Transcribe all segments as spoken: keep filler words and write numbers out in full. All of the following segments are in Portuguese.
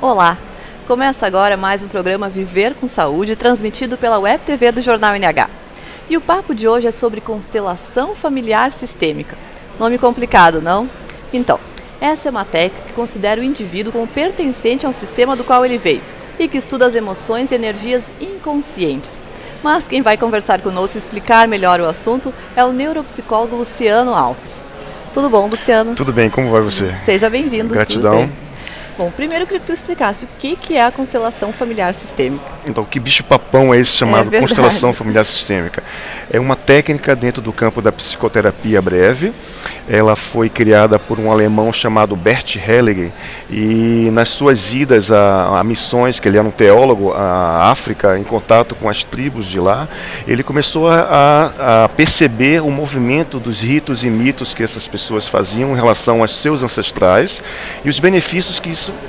Olá! Começa agora mais um programa Viver com Saúde, transmitido pela Web T V do Jornal N H. E o papo de hoje é sobre constelação familiar sistêmica. Nome complicado, não? Então, essa é uma técnica que considera o indivíduo como pertencente ao sistema do qual ele veio e que estuda as emoções e energias inconscientes. Mas quem vai conversar conosco e explicar melhor o assunto é o neuropsicólogo Luciano Alves. Tudo bom, Luciano? Tudo bem, como vai você? Seja bem-vindo. Gratidão. Bom, primeiro eu queria que tu explicasse o que, que é a constelação familiar sistêmica. Então, que bicho-papão é esse chamado É constelação familiar sistêmica? É uma técnica dentro do campo da psicoterapia breve. Ela foi criada por um alemão chamado Bert Hellinger e nas suas idas a, a missões, que ele era um teólogo, a África, em contato com as tribos de lá, ele começou a, a perceber o movimento dos ritos e mitos que essas pessoas faziam em relação aos seus ancestrais e os benefícios que isso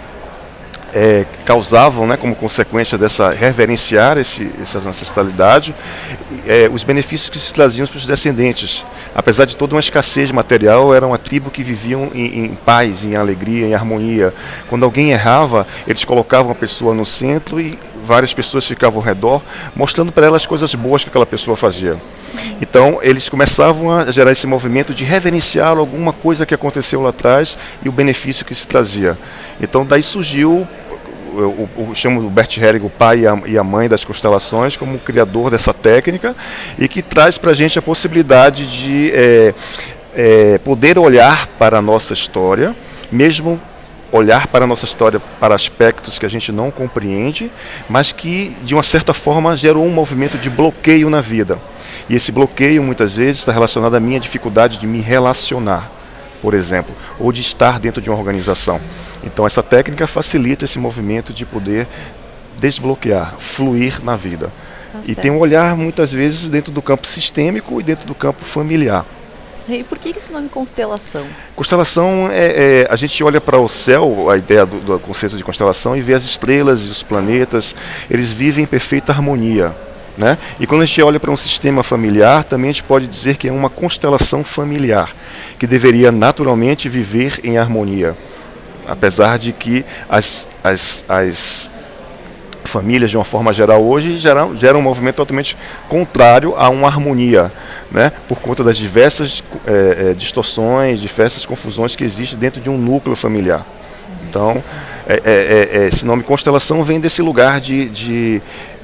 É, causavam, né, como consequência dessa reverenciar esse, essa ancestralidade, é, os benefícios que se traziam para os descendentes. Apesar de toda uma escassez material, era uma tribo que viviam em, em paz, em alegria, em harmonia. Quando alguém errava, eles colocavam a pessoa no centro e várias pessoas ficavam ao redor, mostrando para ela as coisas boas que aquela pessoa fazia. Então, eles começavam a gerar esse movimento de reverenciar alguma coisa que aconteceu lá atrás e o benefício que se trazia. Então, daí surgiu, eu, eu chamo o Bert Hellinger, o pai e a, e a mãe das constelações, como o criador dessa técnica e que traz para a gente a possibilidade de é, é, poder olhar para a nossa história, mesmo olhar para a nossa história para aspectos que a gente não compreende, mas que, de uma certa forma, gerou um movimento de bloqueio na vida. E esse bloqueio, muitas vezes, está relacionado à minha dificuldade de me relacionar, por exemplo, ou de estar dentro de uma organização. Então, essa técnica facilita esse movimento de poder desbloquear, fluir na vida. Tá e certo. Tem um olhar, muitas vezes, dentro do campo sistêmico e dentro do campo familiar. E por que esse nome constelação? Constelação, é, é, a gente olha para o céu, a ideia do, do conceito de constelação, e vê as estrelas e os planetas, eles vivem em perfeita harmonia. Né? E quando a gente olha para um sistema familiar, também a gente pode dizer que é uma constelação familiar, que deveria naturalmente viver em harmonia. Apesar de que as, as, as famílias, de uma forma geral, hoje geram, geram um movimento totalmente contrário a uma harmonia, né? Por conta das diversas é, é, distorções, diversas confusões que existem dentro de um núcleo familiar. Então, é, é, é, esse nome constelação vem desse lugar de, de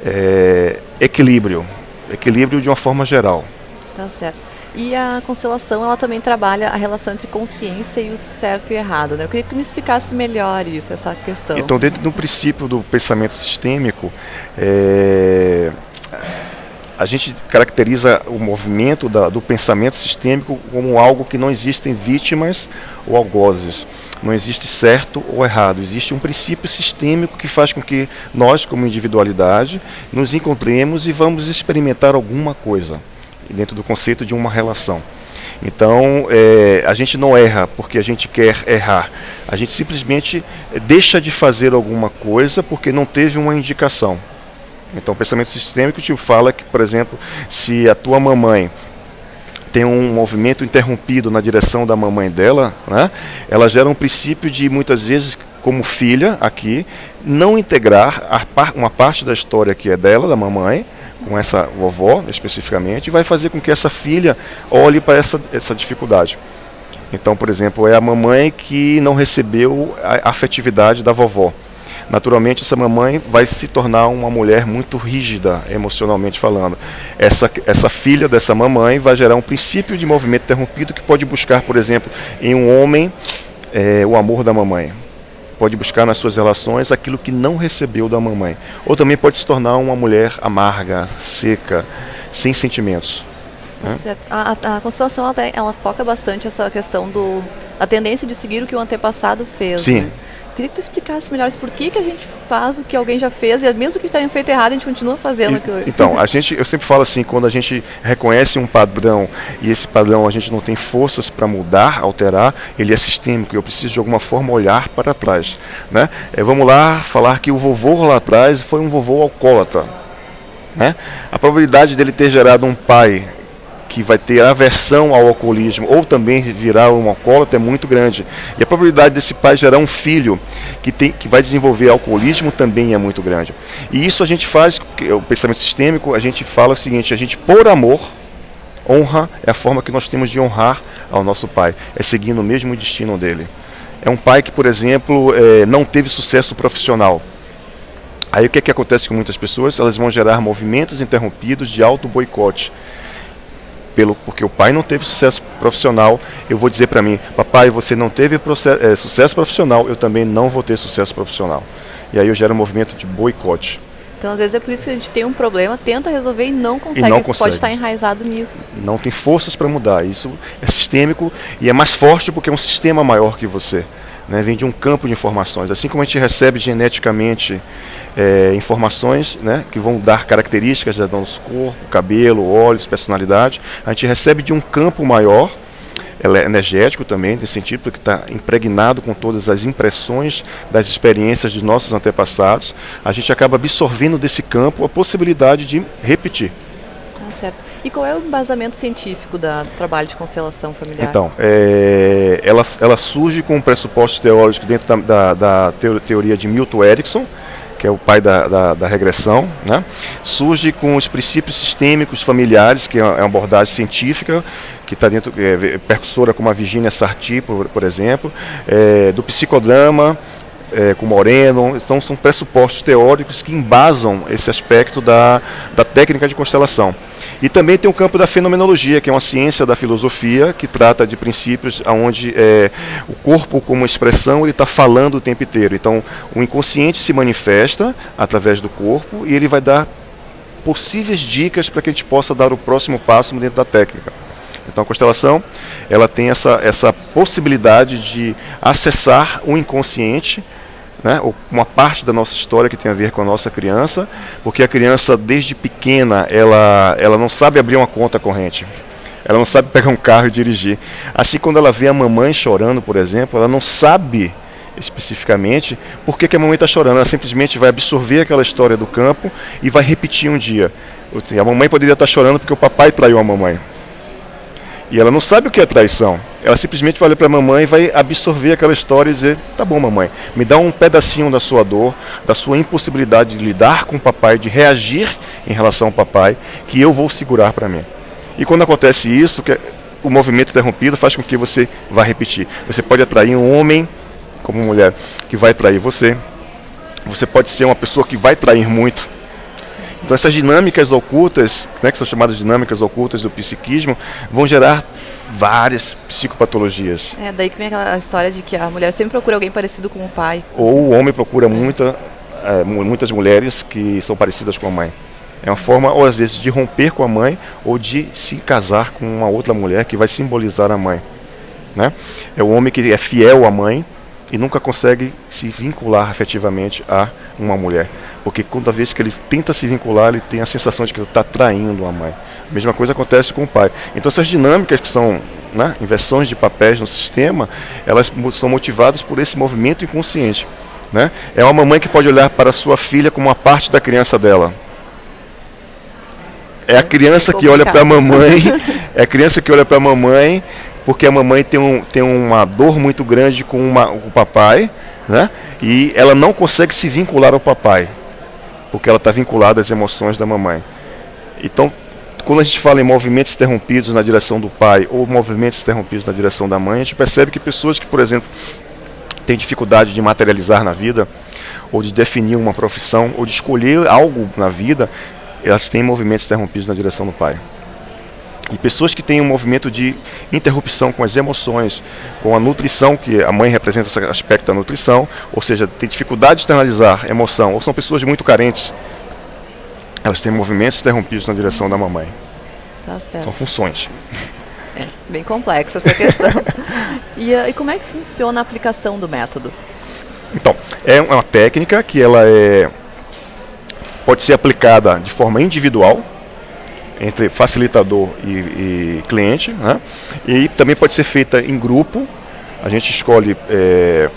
é, equilíbrio, equilíbrio de uma forma geral. Tá certo. E a constelação, ela também trabalha a relação entre consciência e o certo e errado, né? Eu queria que tu me explicasse melhor isso, essa questão. Então, dentro do princípio do pensamento sistêmico, é, a gente caracteriza o movimento da, do pensamento sistêmico como algo que não existem vítimas ou algozes. Não existe certo ou errado. Existe um princípio sistêmico que faz com que nós, como individualidade, nos encontremos e vamos experimentar alguma coisa dentro do conceito de uma relação. Então, é, a gente não erra porque a gente quer errar. A gente simplesmente deixa de fazer alguma coisa porque não teve uma indicação. Então, o pensamento sistêmico te fala que, por exemplo, se a tua mamãe tem um movimento interrompido na direção da mamãe dela, né, ela gera um princípio de, muitas vezes, como filha aqui, não integrar a par, uma parte da história que é dela, da mamãe, com essa vovó especificamente, e vai fazer com que essa filha olhe para essa, essa dificuldade. Então, por exemplo, é a mamãe que não recebeu a afetividade da vovó. Naturalmente, essa mamãe vai se tornar uma mulher muito rígida, emocionalmente falando. Essa, essa filha dessa mamãe vai gerar um princípio de movimento interrompido que pode buscar, por exemplo, em um homem, é, o amor da mamãe. Pode buscar nas suas relações aquilo que não recebeu da mamãe. Ou também pode se tornar uma mulher amarga, seca, sem sentimentos. Né? A, a, a constelação ela, ela foca bastante essa questão do a tendência de seguir o que o antepassado fez. Sim. Né? Queria que tu explicasse melhor por que, que a gente faz o que alguém já fez e mesmo que tenha feito errado, a gente continua fazendo aquilo. Então, a gente, eu sempre falo assim, quando a gente reconhece um padrão e esse padrão a gente não tem forças para mudar, alterar, ele é sistêmico, eu preciso de alguma forma olhar para trás. Né? É, vamos lá falar que o vovô lá atrás foi um vovô alcoólatra. Né? A probabilidade dele ter gerado um pai que vai ter aversão ao alcoolismo ou também virar um alcoólatra é muito grande. E a probabilidade desse pai gerar um filho que, tem, que vai desenvolver alcoolismo também é muito grande. E isso a gente faz, o pensamento sistêmico, a gente fala o seguinte, a gente, por amor, honra é a forma que nós temos de honrar ao nosso pai, é seguindo o mesmo destino dele. É um pai que, por exemplo, é, não teve sucesso profissional. Aí o que, é que acontece com muitas pessoas? Elas vão gerar movimentos interrompidos de auto-boicote. Pelo, porque o pai não teve sucesso profissional, eu vou dizer para mim, papai, você não teve processo, é, sucesso profissional, eu também não vou ter sucesso profissional. E aí eu gero um movimento de boicote. Então, às vezes é por isso que a gente tem um problema, tenta resolver e não consegue. E não isso consegue. Pode estar enraizado nisso. Não tem forças para mudar. Isso é sistêmico e é mais forte porque é um sistema maior que você. Né? Vem de um campo de informações. Assim como a gente recebe geneticamente é, informações, né, que vão dar características do nosso corpo, cabelo, olhos, personalidade, a gente recebe de um campo maior. Ela é energético também, nesse sentido, porque está impregnado com todas as impressões das experiências de nossos antepassados. A gente acaba absorvendo desse campo a possibilidade de repetir. Ah, certo. E qual é o embasamento científico da, do trabalho de constelação familiar? Então, é, ela, ela surge com pressupostos teóricos dentro da, da, da teoria de Milton Erickson, que é o pai da, da, da regressão, né? Surge com os princípios sistêmicos familiares, que é uma abordagem científica, que está dentro, é, percussora como a Virginia Satir, por, por exemplo, é, do psicodrama, é, com Moreno. Então são pressupostos teóricos que embasam esse aspecto da, da técnica de constelação. E também tem o campo da fenomenologia, que é uma ciência da filosofia que trata de princípios onde é, o corpo como expressão ele está falando o tempo inteiro. Então o inconsciente se manifesta através do corpo e ele vai dar possíveis dicas para que a gente possa dar o próximo passo dentro da técnica. Então a constelação ela tem essa, essa possibilidade de acessar o inconsciente, né, uma parte da nossa história que tem a ver com a nossa criança, porque a criança desde pequena ela, ela não sabe abrir uma conta corrente, ela não sabe pegar um carro e dirigir. Assim, quando ela vê a mamãe chorando, por exemplo, ela não sabe especificamente por que, que a mamãe está chorando, ela simplesmente vai absorver aquela história do campo e vai repetir um dia. A mamãe poderia estar chorando porque o papai traiu a mamãe. E ela não sabe o que é traição. Ela simplesmente vai olhar para a mamãe e vai absorver aquela história e dizer, tá bom, mamãe, me dá um pedacinho da sua dor, da sua impossibilidade de lidar com o papai, de reagir em relação ao papai, que eu vou segurar para mim. E quando acontece isso, que o movimento interrompido faz com que você vá repetir. Você pode atrair um homem, como mulher, que vai trair você. Você pode ser uma pessoa que vai trair muito. Então essas dinâmicas ocultas, né, que são chamadas dinâmicas ocultas do psiquismo, vão gerar várias psicopatologias. É daí que vem aquela história de que a mulher sempre procura alguém parecido com o pai. Ou o homem procura muita, é, muitas mulheres que são parecidas com a mãe. É uma forma, ou às vezes, de romper com a mãe, ou de se casar com uma outra mulher que vai simbolizar a mãe. Né? É o homem que é fiel à mãe e nunca consegue se vincular afetivamente a uma mulher. Porque toda vez que ele tenta se vincular, ele tem a sensação de que ele está traindo a mãe. A mesma coisa acontece com o pai. Então essas dinâmicas que são, né, inversões de papéis no sistema, elas são motivadas por esse movimento inconsciente. Né? É uma mamãe que pode olhar para a sua filha como uma parte da criança dela. É a criança que olha para a mamãe, é a criança que olha para a mamãe, porque a mamãe tem, um, tem uma dor muito grande com, uma, com o papai, né? E ela não consegue se vincular ao papai, porque ela está vinculada às emoções da mamãe. Então, quando a gente fala em movimentos interrompidos na direção do pai ou movimentos interrompidos na direção da mãe, a gente percebe que pessoas que, por exemplo, têm dificuldade de materializar na vida, ou de definir uma profissão, ou de escolher algo na vida, elas têm movimentos interrompidos na direção do pai. E pessoas que têm um movimento de interrupção com as emoções, com a nutrição, que a mãe representa esse aspecto da nutrição, ou seja, tem dificuldade de externalizar emoção, ou são pessoas muito carentes, elas têm movimentos interrompidos na direção da mamãe. Tá certo. São funções. É, bem complexa essa questão. e, e como é que funciona a aplicação do método? Então, é uma técnica que ela é, pode ser aplicada de forma individual, entre facilitador e, e cliente, né? E também pode ser feita em grupo. A gente escolhe é,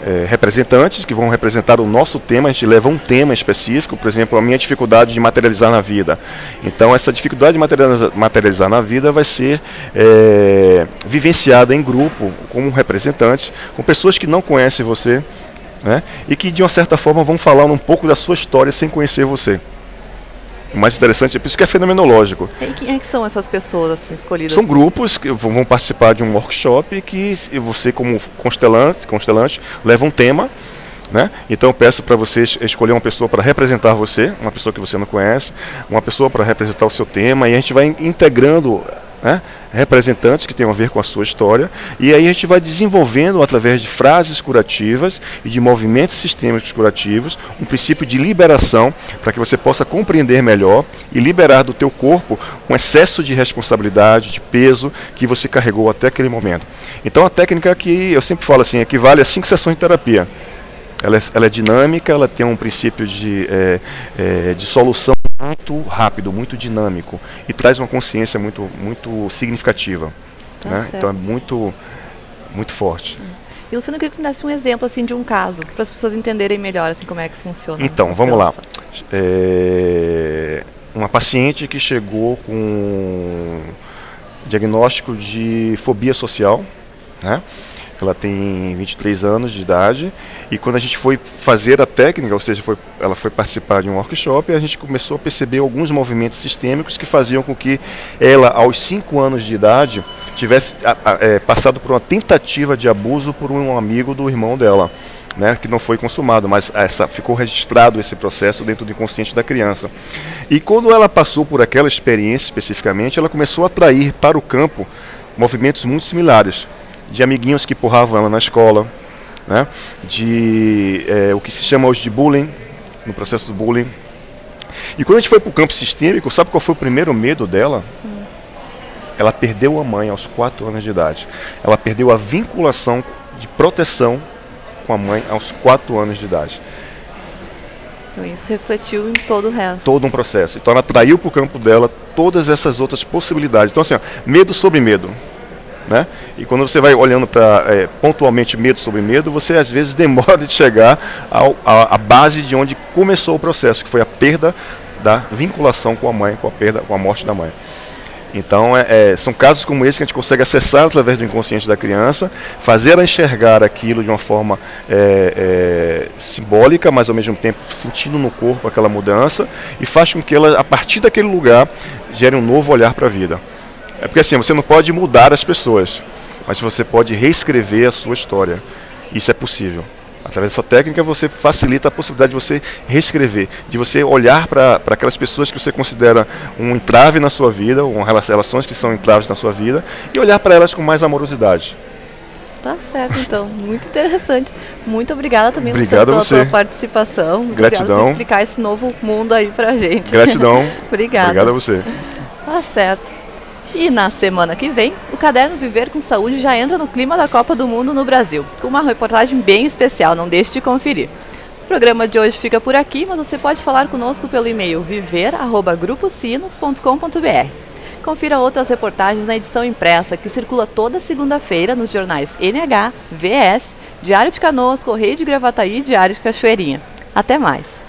é, representantes que vão representar o nosso tema. A gente leva um tema específico, por exemplo, a minha dificuldade de materializar na vida. Então, essa dificuldade de materializar, materializar na vida vai ser é, vivenciada em grupo, como representantes, com pessoas que não conhecem você, né, e que, de uma certa forma, vão falar um pouco da sua história sem conhecer você. O mais interessante é por isso que é fenomenológico. E quem é que são essas pessoas assim, escolhidas? São grupos que vão participar de um workshop que você, como constelante, constelante leva um tema, né? Então eu peço para você escolher uma pessoa para representar você, uma pessoa que você não conhece, uma pessoa para representar o seu tema, e a gente vai integrando, né, representantes que tenham a ver com a sua história, e aí a gente vai desenvolvendo, através de frases curativas e de movimentos sistêmicos curativos, um princípio de liberação, para que você possa compreender melhor e liberar do teu corpo um excesso de responsabilidade, de peso que você carregou até aquele momento. Então a técnica que eu sempre falo assim, equivale a cinco sessões de terapia. Ela é, ela é dinâmica, ela tem um princípio de, é, é, de solução muito rápido, muito dinâmico, e traz uma consciência muito, muito significativa. Tá, né? Então é muito, muito forte. E Luciano, eu queria que tu desse um exemplo assim, de um caso, para as pessoas entenderem melhor assim, como é que funciona. Então, vamos lá. É, uma paciente que chegou com diagnóstico de fobia social, né? Ela tem vinte e três anos de idade, e quando a gente foi fazer a técnica, ou seja, foi, ela foi participar de um workshop, e a gente começou a perceber alguns movimentos sistêmicos que faziam com que ela, aos cinco anos de idade, tivesse a, a, é, passado por uma tentativa de abuso por um amigo do irmão dela, né, que não foi consumado, mas essa, ficou registrado esse processo dentro do inconsciente da criança. E quando ela passou por aquela experiência especificamente, ela começou a atrair para o campo movimentos muito similares, de amiguinhos que empurravam ela na escola, né? De é, o que se chama hoje de bullying, no processo do bullying. E quando a gente foi para o campo sistêmico, sabe qual foi o primeiro medo dela? Hum. Ela perdeu a mãe aos quatro anos de idade. Ela perdeu a vinculação de proteção com a mãe aos quatro anos de idade. Então isso refletiu em todo o resto. Todo um processo. Então ela traiu para o campo dela todas essas outras possibilidades. Então assim, ó, medo sobre medo. Né? E quando você vai olhando para é, pontualmente medo sobre medo, você às vezes demora de chegar ao, a, a base de onde começou o processo, que foi a perda da vinculação com a mãe, com a perda, com a morte da mãe. Então é, é, são casos como esse que a gente consegue acessar através do inconsciente da criança, fazer ela enxergar aquilo de uma forma é, é, simbólica, mas ao mesmo tempo sentindo no corpo aquela mudança, e faz com que ela, a partir daquele lugar, gere um novo olhar para a vida. É porque assim, você não pode mudar as pessoas, mas você pode reescrever a sua história. Isso é possível. Através dessa técnica você facilita a possibilidade de você reescrever, de você olhar para aquelas pessoas que você considera um entrave na sua vida, ou relações que são entraves na sua vida, e olhar para elas com mais amorosidade. Tá certo, então. Muito interessante. Muito obrigada também, Luciano, pela você. tua participação. Muito Gratidão. Obrigada por explicar esse novo mundo aí pra gente. Gratidão. Obrigada. Obrigado a você. Tá certo. E na semana que vem, o Caderno Viver com Saúde já entra no clima da Copa do Mundo no Brasil, com uma reportagem bem especial, não deixe de conferir. O programa de hoje fica por aqui, mas você pode falar conosco pelo e-mail viver arroba grupo sinos ponto com ponto br. Confira outras reportagens na edição impressa, que circula toda segunda-feira nos jornais N H, V S, Diário de Canoas, Correio de Gravataí e Diário de Cachoeirinha. Até mais!